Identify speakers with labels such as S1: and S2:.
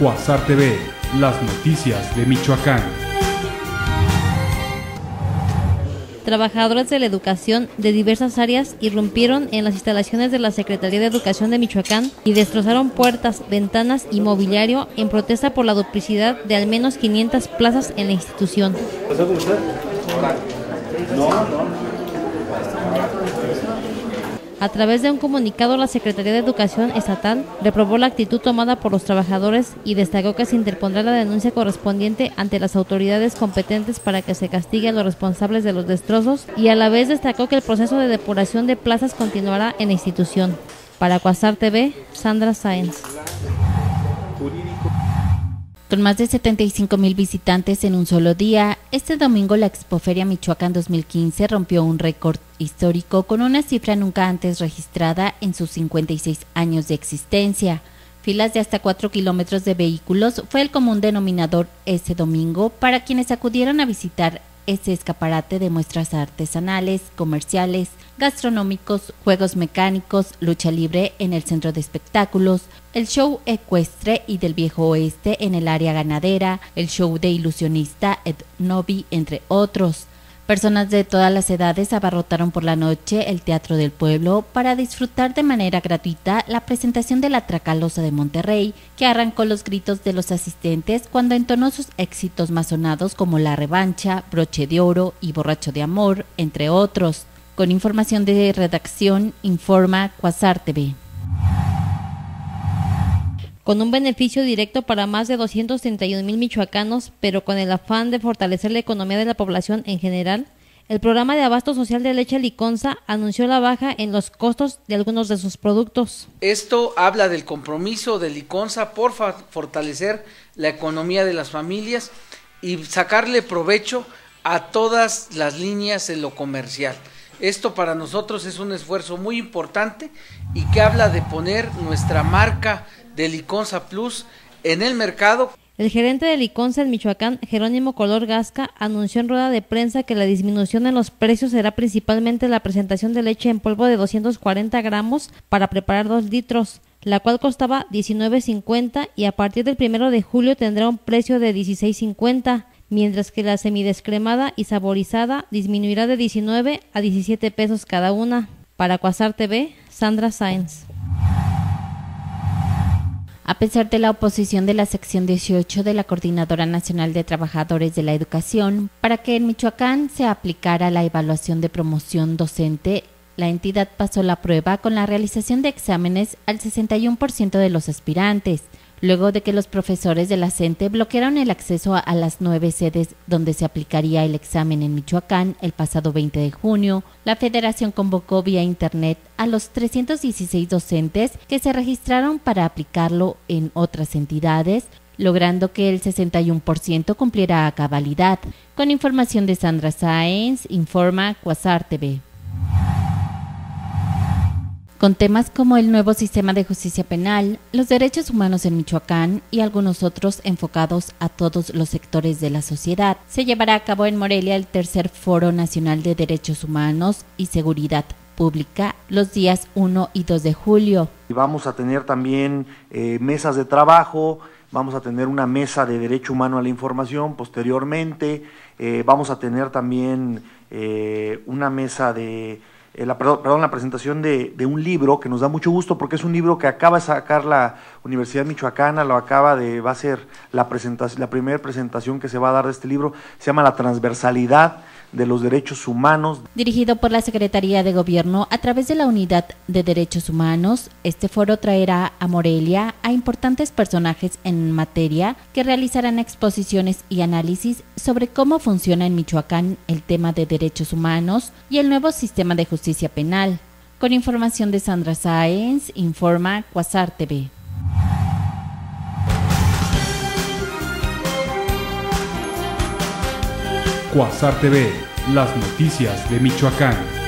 S1: Cuasar TV, las noticias de Michoacán.
S2: Trabajadores de la educación de diversas áreas irrumpieron en las instalaciones de la Secretaría de Educación de Michoacán y destrozaron puertas, ventanas y mobiliario en protesta por la duplicidad de al menos 500 plazas en la institución. A través de un comunicado, la Secretaría de Educación Estatal reprobó la actitud tomada por los trabajadores y destacó que se interpondrá la denuncia correspondiente ante las autoridades competentes para que se castigue a los responsables de los destrozos, y a la vez destacó que el proceso de depuración de plazas continuará en la institución. Para Cuasar TV, Sandra Sáenz.
S3: Con más de 75,000 visitantes en un solo día, este domingo la Expoferia Michoacán 2015 rompió un récord histórico con una cifra nunca antes registrada en sus 56 años de existencia. Filas de hasta 4 kilómetros de vehículos fue el común denominador este domingo para quienes acudieron a visitar este escaparate de muestras artesanales, comerciales, gastronómicos, juegos mecánicos, lucha libre en el centro de espectáculos, el show ecuestre y del viejo oeste en el área ganadera, el show de ilusionista Ed Novi, entre otros. Personas de todas las edades abarrotaron por la noche el Teatro del Pueblo para disfrutar de manera gratuita la presentación de la Tracalosa de Monterrey, que arrancó los gritos de los asistentes cuando entonó sus éxitos más sonados como La Revancha, Broche de Oro y Borracho de Amor, entre otros. Con información de redacción, informa Cuasar TV.
S2: Con un beneficio directo para más de 231,000 michoacanos, pero con el afán de fortalecer la economía de la población en general, el programa de abasto social de leche Liconza anunció la baja en los costos de algunos de sus productos.
S4: Esto habla del compromiso de Liconza por fortalecer la economía de las familias y sacarle provecho a todas las líneas en lo comercial. Esto para nosotros es un esfuerzo muy importante y que habla de poner nuestra marca de Liconza Plus en el mercado.
S2: El gerente de Liconza en Michoacán, Jerónimo Color Gasca, anunció en rueda de prensa que la disminución en los precios será principalmente la presentación de leche en polvo de 240 gramos para preparar 2 litros, la cual costaba $19.50 y a partir del 1 de julio tendrá un precio de $16.50, mientras que la semidescremada y saborizada disminuirá de 19 a 17 pesos cada una. Para Cuasar TV, Sandra Sáenz.
S3: A pesar de la oposición de la sección 18 de la Coordinadora Nacional de Trabajadores de la Educación para que en Michoacán se aplicara la evaluación de promoción docente, la entidad pasó la prueba con la realización de exámenes al 61% de los aspirantes, luego de que los profesores de la CENTE bloquearon el acceso a las 9 sedes donde se aplicaría el examen en Michoacán el pasado 20 de junio. La Federación convocó vía internet a los 316 docentes que se registraron para aplicarlo en otras entidades, logrando que el 61% cumpliera a cabalidad. Con información de Sandra Sáenz, informa Cuasar TV. Con temas como el nuevo sistema de justicia penal, los derechos humanos en Michoacán y algunos otros enfocados a todos los sectores de la sociedad, se llevará a cabo en Morelia el tercer Foro Nacional de Derechos Humanos y Seguridad Pública los días 1 y 2 de julio.
S5: Vamos a tener también mesas de trabajo, vamos a tener una mesa de derecho humano a la información posteriormente, vamos a tener también una mesa de la presentación de un libro que nos da mucho gusto porque es un libro que acaba de sacar la Universidad Michoacana, va a ser la primera presentación que se va a dar de este libro, se llama La Transversalidad de los Derechos Humanos.
S3: Dirigido por la Secretaría de Gobierno a través de la Unidad de Derechos Humanos, este foro traerá a Morelia a importantes personajes en materia que realizarán exposiciones y análisis sobre cómo funciona en Michoacán el tema de derechos humanos y el nuevo sistema de justicia penal. Con información de Sandra Sáenz, informa Cuasar TV.
S1: Cuasar TV, las noticias de Michoacán.